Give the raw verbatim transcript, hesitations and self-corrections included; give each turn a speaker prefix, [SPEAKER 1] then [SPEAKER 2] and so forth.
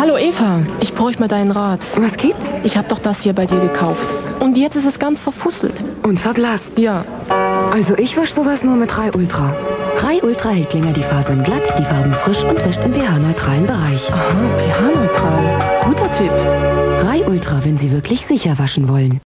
[SPEAKER 1] Hallo Eva, ich bräuchte mal deinen Rat.
[SPEAKER 2] Was gibt's?
[SPEAKER 1] Ich habe doch das hier bei dir gekauft. Und jetzt ist es ganz verfusselt.
[SPEAKER 2] Und verblasst.
[SPEAKER 1] Ja.
[SPEAKER 2] Also ich wasche sowas nur mit Rai Ultra. Rai Ultra hält länger die Fasern glatt, die Farben frisch und wäscht im pH-neutralen Bereich.
[SPEAKER 1] Aha, pH-neutral. Guter Tipp.
[SPEAKER 2] Rai Ultra, wenn Sie wirklich sicher waschen wollen.